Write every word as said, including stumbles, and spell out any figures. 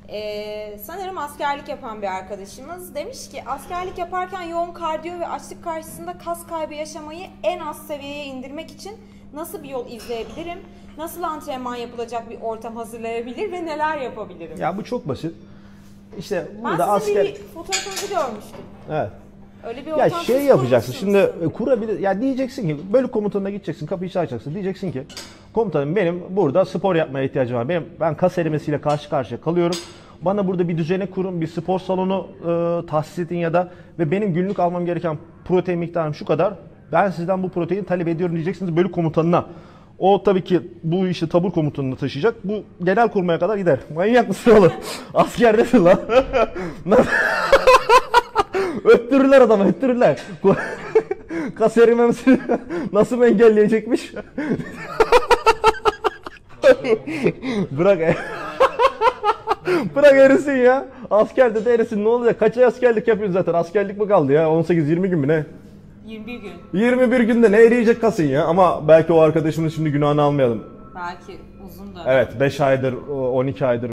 Ee, sanırım askerlik yapan bir arkadaşımız demiş ki askerlik yaparken yoğun kardiyo ve açlık karşısında kas kaybı yaşamayı en az seviyeye indirmek için nasıl bir yol izleyebilirim? Nasıl antrenman yapılacak bir ortam hazırlayabilir ve neler yapabilirim? Ya bu çok basit. İşte ben burada sizin asker... bir fotoğrafınızı görmüştüm. Evet. Öyle bir Ya ortam şey siz yapacaksın şimdi kurmuşsunuz. kurabilir ya diyeceksin ki bölük komutanına gideceksin kapıyı çalacaksın diyeceksin ki komutanım benim burada spor yapmaya ihtiyacım var. Benim ben kas erimesiyle karşı karşıya kalıyorum. Bana burada bir düzene kurun, bir spor salonu e, tahsis edin ya da ve benim günlük almam gereken protein miktarım şu kadar. Ben sizden bu proteini talep ediyorum diyeceksiniz bölük komutanına. O tabii ki bu işi tabur komutanına taşıyacak. Bu genel kurmaya kadar gider. Manyak mısın oğlum? Askerdesin lan. Öttürürler adamı, öttürürler. Kas erimemesini nasıl engelleyecekmiş? Bırak e- Bırak erisin ya. Askerde de erisin ne olacak? Kaç ay askerlik yapıyorsun zaten? Askerlik mi kaldı ya? on sekiz yirmi gün mü ne? yirmi bir gün. yirmi bir günde ne eriyecek kasın ya? Ama belki o arkadaşımın şimdi günahını almayalım. Belki uzun da. Evet beş aydır, on iki aydır